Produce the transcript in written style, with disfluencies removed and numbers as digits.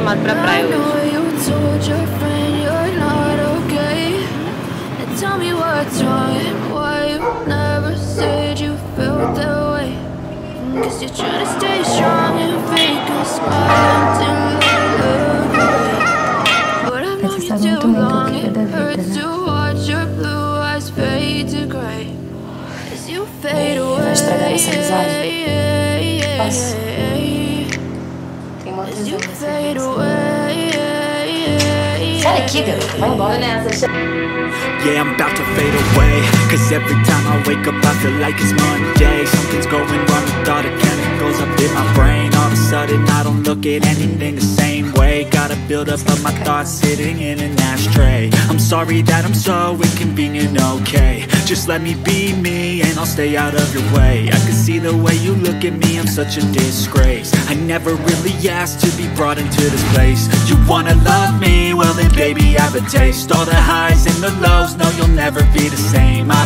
arrumado pra praia hoje. Você sabe muito bem o que é da vida, né? Vai estragar essa amizade? Posso? Tem uma coisa pra você. Sai daqui, garota. Vai embora nessa. Yeah, I'm about to fade away, cause every time I wake up I feel like it's Monday. Something's going wrong with all the chemicals up in my brain. All of a sudden I don't look at anything the same way. Gotta build up of my thoughts sitting in an ashtray. I'm sorry that I'm so inconvenient, okay. Just let me be me and I'll stay out of your way. I can see the way you look at me, I'm such a disgrace. I never really asked to be brought into this place. You wanna love me? Well then baby I have a taste. All the highs and the lows, no you'll never be the same. I